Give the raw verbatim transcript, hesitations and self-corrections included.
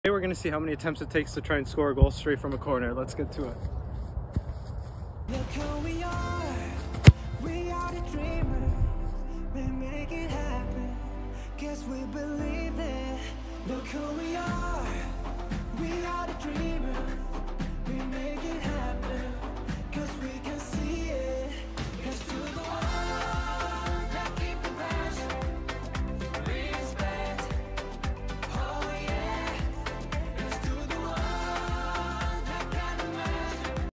Today we're going to see how many attempts it takes to try and score a goal straight from a corner. Let's get to it.